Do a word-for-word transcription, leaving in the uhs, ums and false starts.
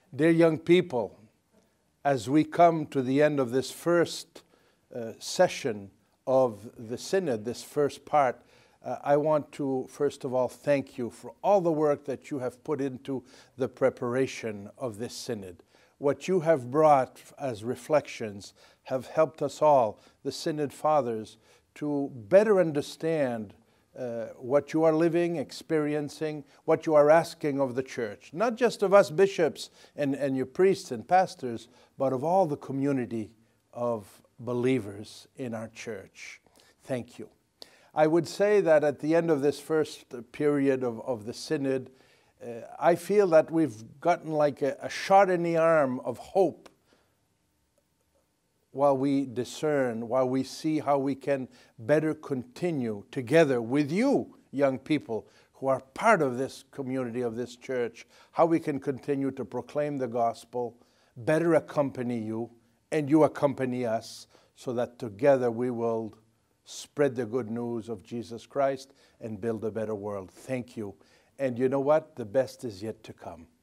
Dear young people, as we come to the end of this first uh, session of the Synod, this first part, uh, I want to first of all thank you for all the work that you have put into the preparation of this Synod. What you have brought as reflections have helped us all, the Synod Fathers, to better understand Uh, what you are living, experiencing, what you are asking of the church. Not just of us bishops and, and your priests and pastors, but of all the community of believers in our church. Thank you. I would say that at the end of this first period of, of the Synod, uh, I feel that we've gotten like a, a shot in the arm of hope while we discern, while we see how we can better continue together with you, young people, who are part of this community, of this church, how we can continue to proclaim the gospel, better accompany you, and you accompany us, so that together we will spread the good news of Jesus Christ and build a better world. Thank you. And you know what? The best is yet to come.